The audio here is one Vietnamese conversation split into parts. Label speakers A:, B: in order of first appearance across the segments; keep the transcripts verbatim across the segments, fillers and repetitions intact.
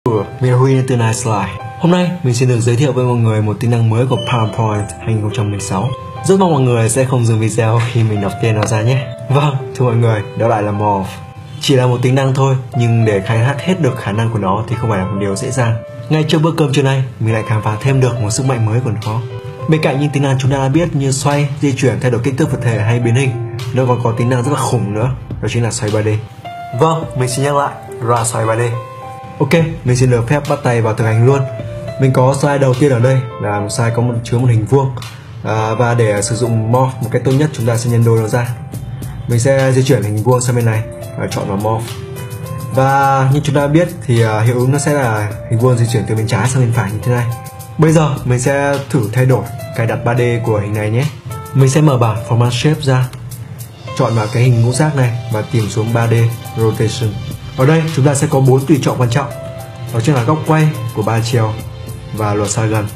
A: Mình là Huy đến từ Niceslide. Hôm nay mình xin được giới thiệu với mọi người một tính năng mới của PowerPoint hai không một sáu. Rất mong mọi người sẽ không dừng video khi mình đọc tên nó ra nhé. Vâng, thưa mọi người, đó lại là Morph. Chỉ là một tính năng thôi, nhưng để khai thác hết được khả năng của nó thì không phải là một điều dễ dàng. Ngay trước bữa cơm trưa nay, mình lại khám phá thêm được một sức mạnh mới của nó. Bên cạnh những tính năng chúng ta đã biết như xoay, di chuyển, thay đổi kích thước vật thể hay biến hình, nó còn có tính năng rất là khủng nữa, đó chính là xoay ba D. Vâng, mình xin nhắc lại, đó là xoay ba D. Ok, mình xin được phép bắt tay vào thực hành luôn. Mình có slide đầu tiên ở đây là một slide có một chứa một hình vuông, à, và để sử dụng Morph một cách tốt nhất chúng ta sẽ nhân đôi nó ra. Mình sẽ di chuyển hình vuông sang bên này và chọn vào Morph. Và như chúng ta biết thì uh, hiệu ứng nó sẽ là hình vuông di chuyển từ bên trái sang bên phải như thế này. Bây giờ mình sẽ thử thay đổi cài đặt ba D của hình này nhé. Mình sẽ mở bảng Format Shape ra, chọn vào cái hình ngũ giác này và tìm xuống ba D Rotation. Ở đây chúng ta sẽ có bốn tùy chọn quan trọng, đó chính là góc quay của ba chiều và lột xa gần.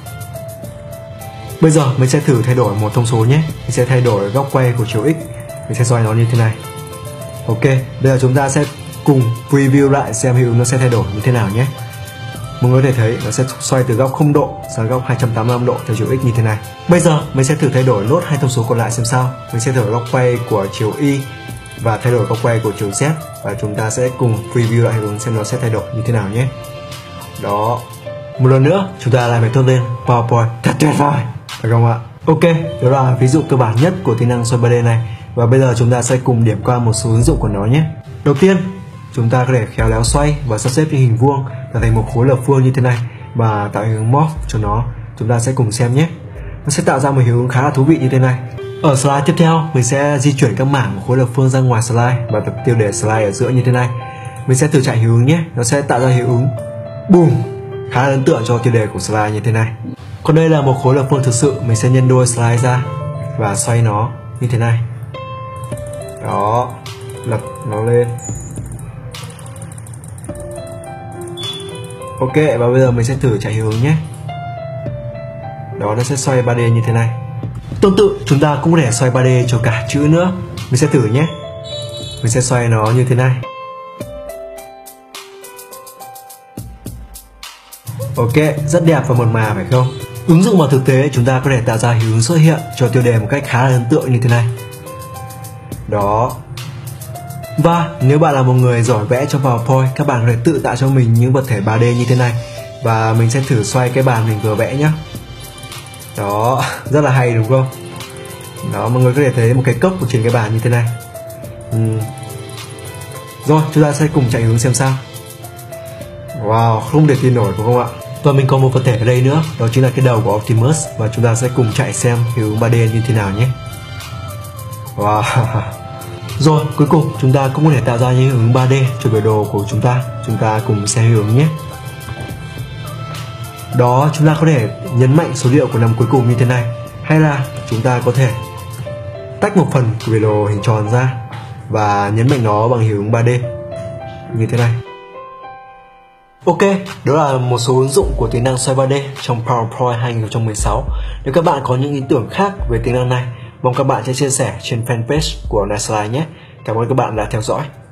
A: Bây giờ mình sẽ thử thay đổi một thông số nhé. Mình sẽ thay đổi góc quay của chiều X. Mình sẽ xoay nó như thế này. Ok, bây giờ chúng ta sẽ cùng preview lại xem hiệu ứng nó sẽ thay đổi như thế nào nhé. Mọi người có thể thấy nó sẽ xoay từ góc không độ sang góc hai trăm tám mươi lăm độ theo chiều X như thế này. Bây giờ mình sẽ thử thay đổi nốt hai thông số còn lại xem sao. Mình sẽ thử góc quay của chiều Y và thay đổi góc quay của chiều Z, và chúng ta sẽ cùng preview lại hiệu ứng xem nó sẽ thay đổi như thế nào nhé. Đó, một lần nữa chúng ta lại phải thốt lên PowerPoint thật tuyệt vời, phải không ạ? Ok, đó là ví dụ cơ bản nhất của tính năng xoay ba D này, và bây giờ chúng ta sẽ cùng điểm qua một số ứng dụng của nó nhé. Đầu tiên, chúng ta có thể khéo léo xoay và sắp xếp những hình vuông tạo thành một khối lập phương như thế này và tạo hiệu ứng Morph cho nó. Chúng ta sẽ cùng xem nhé. Nó sẽ tạo ra một hiệu ứng khá là thú vị như thế này. Ở slide tiếp theo, mình sẽ di chuyển các mảng của khối lập phương ra ngoài slide và tập tiêu đề slide ở giữa như thế này. Mình sẽ thử chạy hiệu ứng nhé. Nó sẽ tạo ra hiệu ứng boom khá là ấn tượng cho tiêu đề của slide như thế này. Còn đây là một khối lập phương thực sự. Mình sẽ nhân đôi slide ra và xoay nó như thế này. Đó, lật nó lên. Ok, và bây giờ mình sẽ thử chạy hiệu ứng nhé. Đó, nó sẽ xoay ba D như thế này. Tương tự, chúng ta cũng có thể xoay ba D cho cả chữ nữa. Mình sẽ thử nhé. Mình sẽ xoay nó như thế này. Ok, rất đẹp và mượt mà phải không? Ứng dụng vào thực tế, chúng ta có thể tạo ra hiệu ứng xuất hiện cho tiêu đề một cách khá là ấn tượng như thế này. Đó. Và nếu bạn là một người giỏi vẽ trong PowerPoint, các bạn có thể tự tạo cho mình những vật thể ba D như thế này. Và mình sẽ thử xoay cái bàn mình vừa vẽ nhé. Đó, rất là hay đúng không? Đó, mọi người có thể thấy một cái cốc của trên cái bàn như thế này. uhm. Rồi, chúng ta sẽ cùng chạy hướng xem sao. Wow, không thể tin nổi đúng không ạ? Và mình có một vật thể ở đây nữa, đó chính là cái đầu của Optimus. Và chúng ta sẽ cùng chạy xem hiệu ứng ba D như thế nào nhé. Wow. Rồi, cuối cùng chúng ta cũng có thể tạo ra những hiệu ứng ba D cho biểu đồ của chúng ta. Chúng ta cùng xem hiệu ứng nhé. Đó, chúng ta có thể nhấn mạnh số liệu của năm cuối cùng như thế này, hay là chúng ta có thể tách một phần của biểu đồ hình tròn ra và nhấn mạnh nó bằng hiệu ứng ba D như thế này. Ok, đó là một số ứng dụng của tính năng xoay ba D trong PowerPoint hai không một sáu. Nếu các bạn có những ý tưởng khác về tính năng này, mong các bạn sẽ chia sẻ trên fanpage của Niceslide nhé. Cảm ơn các bạn đã theo dõi.